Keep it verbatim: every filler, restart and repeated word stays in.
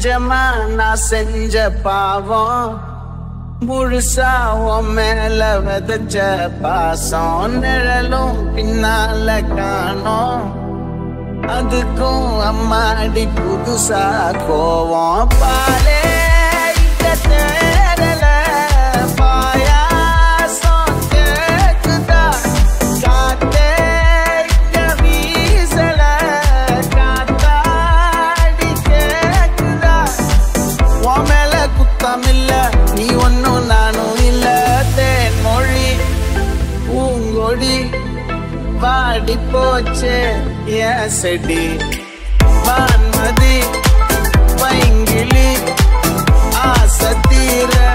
நிஜமா நான் செஞ்ச பாவம் முழுசா உன் மேல விதைச்ச பாசம் நிழலும் பின்னால காணோம் அதுக்கும் அம்மாடி புதுசா கோவம் பாலே இங்க தேடல பாயாசம் கேக்குதா காத்தே இங்க வீசல காத்தாடி கேக்குதா உன் மேல குத்தம் இல்ல நீ ஒன்னும் நானும் இல்ல தேன் மொழி பூங்கொடி பாடி போச்சே என் செடி வான்மதி பைங்கிளி ஆசை தீர